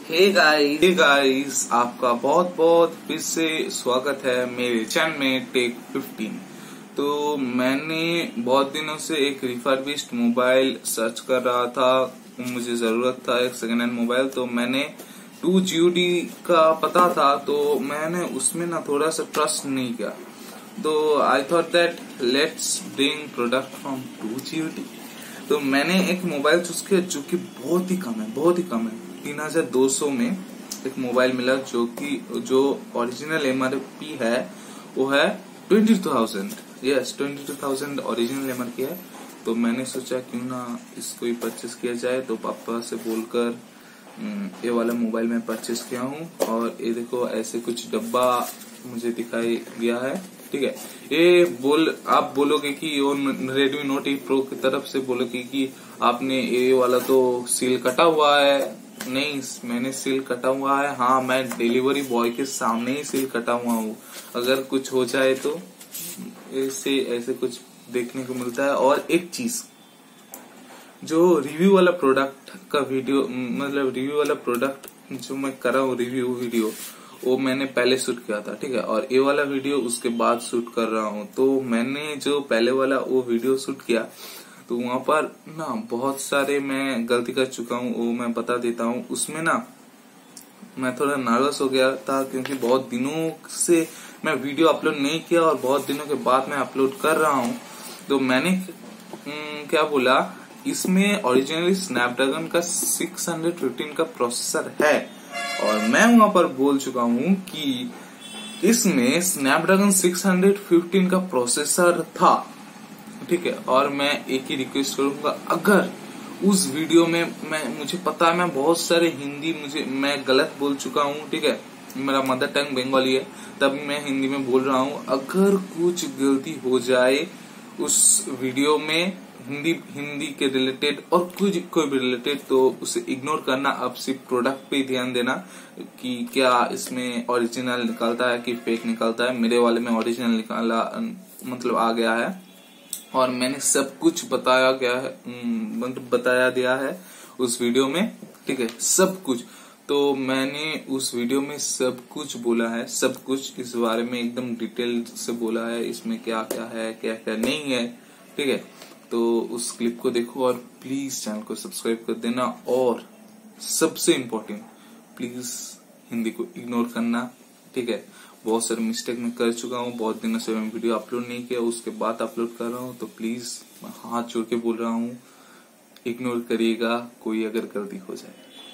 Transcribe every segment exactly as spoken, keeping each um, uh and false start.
Hey guys hey guys आपका बहुत बहुत फिर से स्वागत है मेरे चैनल में टेक फिफ्टीन। तो मैंने बहुत दिनों से एक रिफर्बिश्ड मोबाइल सर्च कर रहा था, मुझे जरूरत था एक सेकेंड हैंड मोबाइल। तो मैंने टू जी ओ डी का पता था, तो मैंने उसमें ना थोड़ा सा ट्रस्ट नहीं किया। तो I thought that let's bring product from two G O D. तो मैंने एक मोबाइल चूज किया जो कि बहुत ही कम है, बहुत ही कम है। तीन हजार दो सौ में एक मोबाइल मिला जो कि जो ओरिजिनल एम आर पी है वो है twenty two thousand. Yes, twenty two thousand original M R P है। तो मैंने सोचा क्यों ना इसको ही परचेस किया जाए। तो पापा से बोलकर ये वाला मोबाइल मैं परचेस किया हूँ। और ये देखो ऐसे कुछ डब्बा मुझे दिखाई दिया है, ठीक है। ये बोल आप बोलोगे कि वो रेडमी नोट एट प्रो की तरफ से बोलोगे कि आपने ये वाला तो सील कटा हुआ है। नहीं, मैंने सील कटा हुआ है। हाँ, मैं डिलीवरी बॉय के सामने ही सील कटा हुआ हूँ। अगर कुछ हो जाए तो ऐसे ऐसे कुछ देखने को मिलता है। और एक चीज, जो रिव्यू वाला प्रोडक्ट का वीडियो, मतलब रिव्यू वाला प्रोडक्ट जो मैं कर रहा हूँ रिव्यू वीडियो, वो मैंने पहले शूट किया था, ठीक है। और ये वाला वीडियो उसके बाद शूट कर रहा हूँ। तो मैंने जो पहले वाला वो वीडियो शूट किया, तो वहां पर ना बहुत सारे मैं गलती कर चुका हूँ, वो मैं बता देता हूँ। उसमें ना मैं थोड़ा नर्वस हो गया था क्योंकि बहुत दिनों से मैं वीडियो अपलोड नहीं किया और बहुत दिनों के बाद मैं अपलोड कर रहा हूँ। तो मैंने क्या बोला, इसमें ओरिजिनली स्नैपड्रैगन का सिक्स हंड्रेड फिफ्टीन का प्रोसेसर है। और मैं वहां पर बोल चुका हूँ कि इसमें स्नैपड्रैगन सिक्स हंड्रेड फिफ्टीन का प्रोसेसर था, ठीक है। और मैं एक ही रिक्वेस्ट करूंगा, अगर उस वीडियो में मैं मुझे पता है मैं बहुत सारे हिंदी मुझे मैं गलत बोल चुका हूँ, ठीक है। मेरा मदर टंग बंगाली है, तब मैं हिंदी में बोल रहा हूँ। अगर कुछ गलती हो जाए उस वीडियो में हिंदी हिंदी के रिलेटेड और कुछ कोई भी रिलेटेड, तो उसे इग्नोर करना। अब सिर्फ प्रोडक्ट पे ही ध्यान देना कि क्या इसमें ओरिजिनल निकलता है कि फेक निकलता है। मेरे वाले में ओरिजिनल निकाला, मतलब आ गया है। और मैंने सब कुछ बताया गया है, मतलब बताया दिया है उस वीडियो में, ठीक है, सब कुछ। तो मैंने उस वीडियो में सब कुछ बोला है, सब कुछ इस बारे में एकदम डिटेल से बोला है, इसमें क्या क्या है क्या क्या नहीं है, ठीक है। तो उस क्लिप को देखो और प्लीज चैनल को सब्सक्राइब कर देना। और सबसे इम्पोर्टेंट, प्लीज हिंदी को इग्नोर करना, ठीक है। बहुत सारे मिस्टेक मैं कर चुका हूँ, बहुत दिनों से मैं वीडियो अपलोड नहीं किया, उसके बाद अपलोड कर रहा हूँ। तो प्लीज मैं हाथ जोड़ के बोल रहा हूँ, इग्नोर करिएगा कोई अगर गलती हो जाए।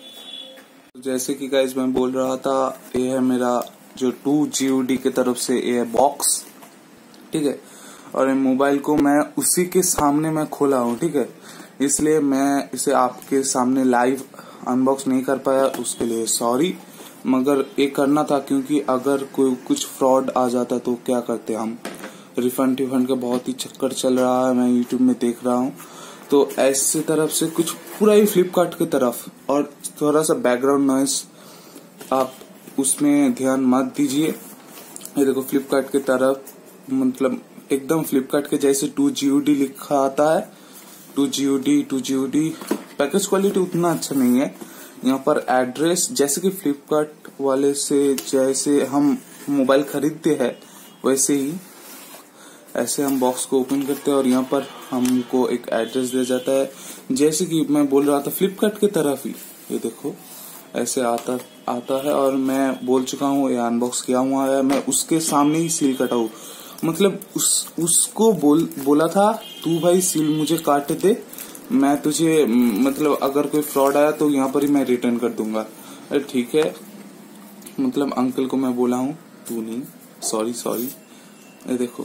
तो जैसे कि गाइस मैं बोल रहा था, ये है मेरा जो टू जी ओ डी की तरफ से ये है बॉक्स, ठीक है। और मोबाइल को मैं उसी के सामने मैं खोला हूँ, ठीक है। इसलिए मैं इसे आपके सामने लाइव अनबॉक्स नहीं कर पाया, उसके लिए सॉरी। मगर ये करना था क्योंकि अगर कोई कुछ फ्रॉड आ जाता तो क्या करते हम। रिफंड टिफंड का बहुत ही चक्कर चल रहा है, मैं यूट्यूब में देख रहा हूँ। तो ऐसे तरफ से कुछ पूरा ही फ्लिपकार्ट की तरफ, और थोड़ा सा बैकग्राउंड नॉइस आप उसमें ध्यान मत दीजिए। ये देखो फ्लिपकार्ट की तरफ, मतलब एकदम फ्लिपकार्ट के जैसे टू जी ओ डी लिखा आता है। Two G O D two G O D package quality उतना अच्छा नहीं है। यहाँ पर एड्रेस जैसे कि फ्लिपकार्ट वाले से जैसे हम मोबाइल खरीदते हैं वैसे ही ऐसे हम बॉक्स को ओपन करते हैं और यहाँ पर हमको एक एड्रेस दिया जाता है, जैसे कि मैं बोल रहा था फ्लिपकार्ट की तरफ ही। ये देखो ऐसे आता आता है और मैं बोल चुका हूँ, ये अनबॉक्स किया हुआ है। मैं उसके सामने ही सील कटा हूँ, मतलब उस उसको बोल बोला था तू भाई सील मुझे काट दे, मैं तुझे, मतलब अगर कोई फ्रॉड आया तो यहाँ पर ही मैं रिटर्न कर दूंगा। अरे ठीक है, मतलब अंकल को मैं बोला हूँ, तू नहीं, सॉरी सॉरी। ये देखो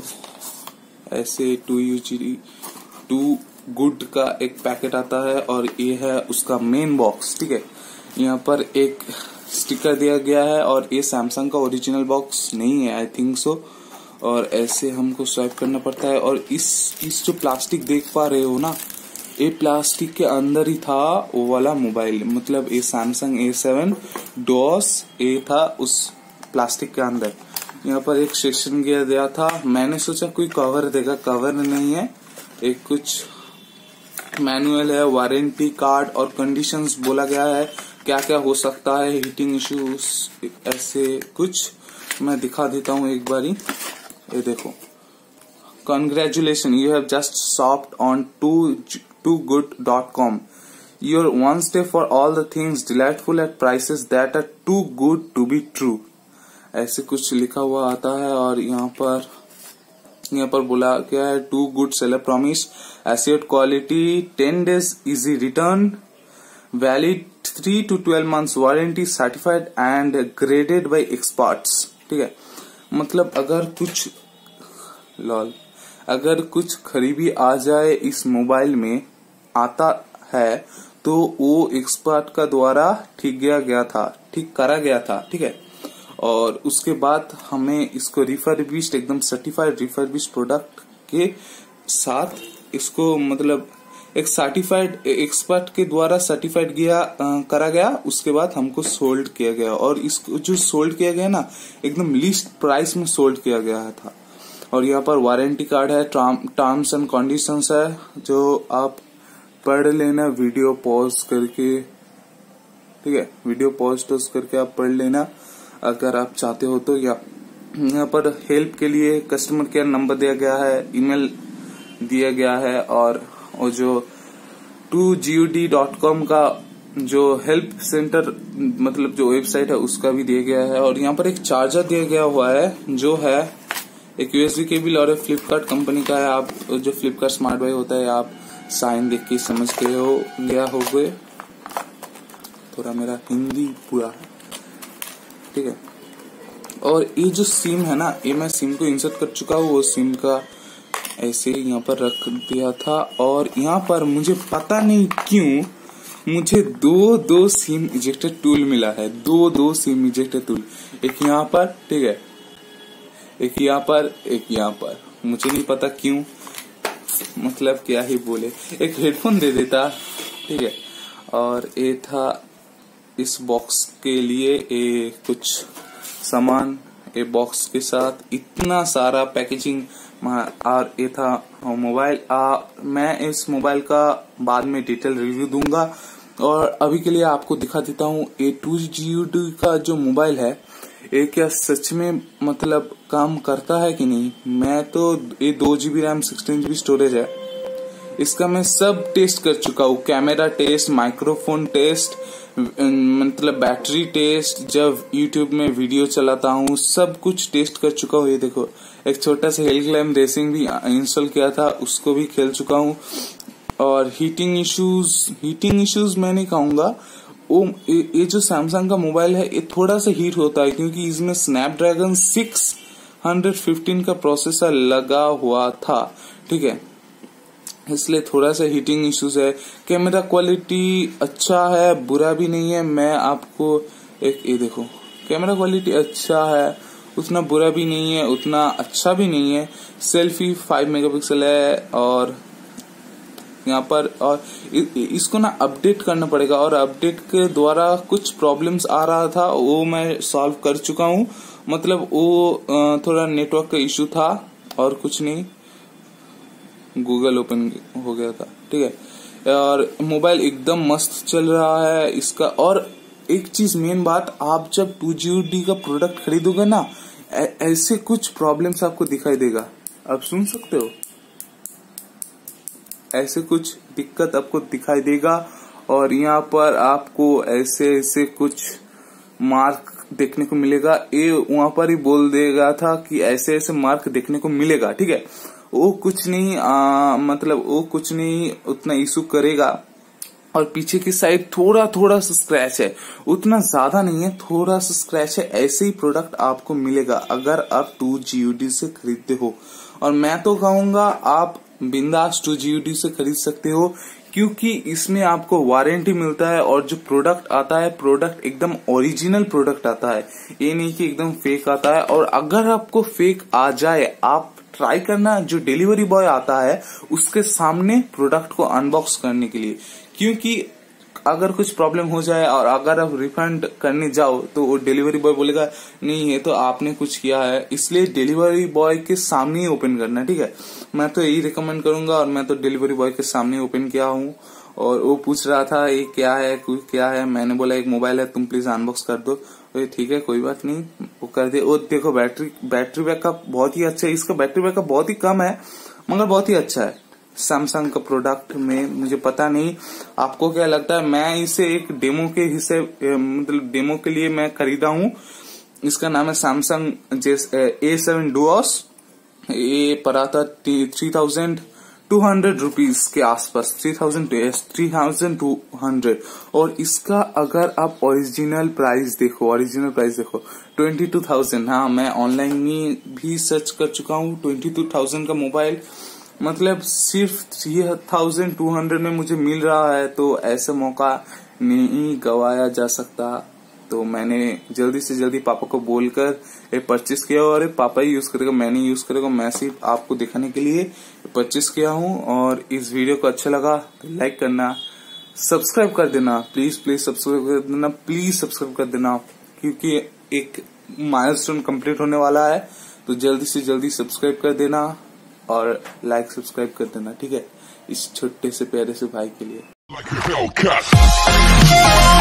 ऐसे two U G two good का एक पैकेट आता है और ये है उसका मेन बॉक्स, ठीक है। यहाँ पर एक स्टिकर दिया गया है और ये सैमसंग का ओरिजिनल बॉक्स नहीं है, आई थिंक सो। और ऐसे हमको स्वाइप करना पड़ता है। और इस इस जो प्लास्टिक देख पा रहे हो ना, ये प्लास्टिक के अंदर ही था वो वाला मोबाइल, मतलब ये सैमसंग ए सेवन डॉस ए था उस प्लास्टिक के अंदर। यहाँ पर एक सेक्शन दिया गया था, मैंने सोचा कोई कवर देगा, कवर नहीं है, एक कुछ मैनुअल है, वारंटी कार्ड और कंडीशंस बोला गया है। क्या क्या हो सकता है, हीटिंग इश्यूज, ऐसे कुछ मैं दिखा देता हूँ एक बारी। ये देखो, congratulation, you have just shopped on two two good dot com, your one stay for all the things delightful at prices that are too good to be true, ऐसे कुछ लिखा हुआ आता है। और यहाँ पर यहाँ पर बोला क्या है, two good seller promise assured quality, ten days easy return, valid three to twelve months warranty, certified and graded by experts. ठीक है, मतलब अगर कुछ लॉल अगर कुछ खरीबी आ जाए इस मोबाइल में आता है तो वो एक्सपर्ट का द्वारा ठीक किया गया था, ठीक करा गया था। ठीक है, और उसके बाद हमें इसको रिफर्बिश्ड, एकदम सर्टिफाइड रिफर्बिश्ड प्रोडक्ट के साथ इसको मतलब एक सर्टिफाइड एक्सपर्ट के द्वारा सर्टिफाइड किया करा गया, उसके बाद हमको सोल्ड किया गया। और इसको जो सोल्ड किया गया ना, एकदम लीस्ट प्राइस में सोल्ड किया गया था। और यहाँ पर वारंटी कार्ड है, टर्म्स एंड कंडीशंस है, जो आप पढ़ लेना वीडियो पॉज करके। ठीक है, वीडियो पॉज टॉज करके आप पढ़ लेना अगर आप चाहते हो तो। या यहाँ पर हेल्प के लिए कस्टमर केयर नंबर दिया गया है, ईमेल दिया गया है, और और जो two G U D dot com का जो हेल्प सेंटर मतलब जो वेबसाइट है उसका भी दिया गया है। और यहाँ पर एक चार्जर दिया गया हुआ है जो है एक यूएसबी केबल, और एक फ्लिपकार्ट कंपनी का है। आप जो फ्लिपकार्ट स्मार्ट बाय होता है, आप साइन देख के समझ के हो गया हो गए, थोड़ा मेरा हिंदी पूरा है। ठीक है, और ये जो सिम है ना, ये मैं सिम को इंसर्ट कर चुका हूँ, वो सिम का ऐसे यहाँ पर रख दिया था। और यहाँ पर मुझे पता नहीं क्यों मुझे दो दो सिम इजेक्टर टूल मिला है, दो दो सिम इजेक्टर टूल, एक यहाँ पर, ठीक है, एक यहाँ पर, एक यहाँ पर। मुझे नहीं पता क्यों, मतलब क्या ही बोले, एक हेडफोन दे देता। ठीक है, और ये था इस बॉक्स के लिए ये कुछ सामान, ये बॉक्स के साथ इतना सारा पैकेजिंग, और ये था मोबाइल। मैं इस मोबाइल का बाद में डिटेल रिव्यू दूंगा, और अभी के लिए आपको दिखा देता हूँ ये टू जी यू डी का जो मोबाइल है, ये क्या सच में मतलब काम करता है कि नहीं। मैं तो ये दो GB RAM sixteen GB storage है, इसका मैं सब टेस्ट कर चुका हूँ, कैमरा टेस्ट, माइक्रोफोन टेस्ट, मतलब बैटरी टेस्ट, जब यूट्यूब में वीडियो चलाता हूँ सब कुछ टेस्ट कर चुका हूँ। ये देखो, एक छोटा सा हिल क्लाइंब रेसिंग भी इंस्टॉल किया था, उसको भी खेल चुका हूँ। और हीटिंग इश्यूज हीटिंग इश्यूज मैं नहीं कहूंगा, वो ये जो सैमसंग का मोबाइल है ये थोड़ा सा हीट होता है, क्योंकि इसमें स्नैपड्रैगन सिक्स हंड्रेड फिफ्टीन का प्रोसेसर लगा हुआ था। ठीक है, इसलिए थोड़ा सा हीटिंग इश्यूज है। कैमरा क्वालिटी अच्छा है, बुरा भी नहीं है। मैं आपको एक ये देखो, कैमरा क्वालिटी अच्छा है, उतना बुरा भी नहीं है, उतना अच्छा भी नहीं है। सेल्फी फाइव मेगापिक्सल है, और यहाँ पर और इसको ना अपडेट करना पड़ेगा, और अपडेट के द्वारा कुछ प्रॉब्लम्स आ रहा था, वो मैं सॉल्व कर चुका हूँ। मतलब वो थोड़ा नेटवर्क का इश्यू था और कुछ नहीं, गूगल ओपन हो गया था। ठीक है, और मोबाइल एकदम मस्त चल रहा है इसका। और एक चीज मेन बात, आप जब टू जी यू डी का प्रोडक्ट खरीदोगे ना, ऐसे कुछ प्रॉब्लम्स आपको दिखाई देगा, आप सुन सकते हो, ऐसे कुछ दिक्कत आपको दिखाई देगा। और यहाँ पर आपको ऐसे ऐसे कुछ मार्क देखने को मिलेगा, ये वहां पर ही बोल देगा था कि ऐसे ऐसे मार्क देखने को मिलेगा। ठीक है, वो कुछ नहीं आ, मतलब वो कुछ नहीं उतना इशू करेगा। और पीछे की साइड थोड़ा थोड़ा सा स्क्रैच है, उतना ज्यादा नहीं है, थोड़ा सा स्क्रैच है। ऐसे ही प्रोडक्ट आपको मिलेगा अगर आप टू जी यू डी से खरीदते हो। और मैं तो कहूंगा आप बिंदास टू जी यू डी से खरीद सकते हो, क्योंकि इसमें आपको वारंटी मिलता है, और जो प्रोडक्ट आता है प्रोडक्ट एकदम ओरिजिनल प्रोडक्ट आता है, ये नहीं कि एकदम फेक आता है। और अगर आपको फेक आ जाए, आप ट्राई करना जो डिलीवरी बॉय आता है उसके सामने प्रोडक्ट को अनबॉक्स करने के लिए, क्योंकि अगर कुछ प्रॉब्लम हो जाए और अगर आप रिफंड करने जाओ तो वो डिलीवरी बॉय बोलेगा नहीं ये तो आपने कुछ किया है, इसलिए डिलीवरी बॉय के सामने ही ओपन करना। ठीक है, मैं तो यही रिकमेंड करूंगा, और मैं तो डिलीवरी बॉय के सामने ओपन किया हूँ। और वो पूछ रहा था ये क्या है क्या है। मैंने बोला एक मोबाइल है, तुम प्लीज अनबॉक्स कर दो। तो ठीक है कोई बात नहीं, वो कर दे। और देखो बैटरी बैटरी बैकअप बहुत ही अच्छा है, इसका बैटरी बैकअप बहुत ही कम है मगर बहुत ही अच्छा है। सैमसंग का प्रोडक्ट में मुझे पता नहीं आपको क्या लगता है, मैं इसे एक डेमो के हिस्से मतलब डेमो के लिए मैं खरीदा हूँ। इसका नाम है सैमसंग ए सेवन डुओस। ये पड़ा था three thousand two hundred rupees के आसपास, three thousand three thousand two hundred. और इसका अगर आप ओरिजिनल प्राइस देखो ओरिजिनल प्राइस देखो ट्वेंटी टू थाउजेंड। हाँ मैं ऑनलाइन में भी सर्च कर चुका हूँ, ट्वेंटी टू थाउजेंड का मोबाइल मतलब सिर्फ थ्री थाउजेंड टू हंड्रेड में मुझे मिल रहा है। तो ऐसा मौका नहीं गवाया जा सकता। तो मैंने जल्दी से जल्दी पापा को बोलकर ये परचेस किया और पापा ही यूज करेगा, मैं नहीं यूज करेगा। मैं सिर्फ आपको दिखाने के लिए परचेस किया हूँ। और इस वीडियो को अच्छा लगा तो लाइक करना, सब्सक्राइब कर देना, प्लीज प्लीज सब्सक्राइब कर देना, प्लीज सब्सक्राइब कर देना, क्योंकि एक माइलस्टोन कंप्लीट होने वाला है। तो जल्दी से जल्दी सब्सक्राइब कर देना और लाइक सब्सक्राइब कर देना, ठीक है, इस छोटे से प्यारे से भाई के लिए।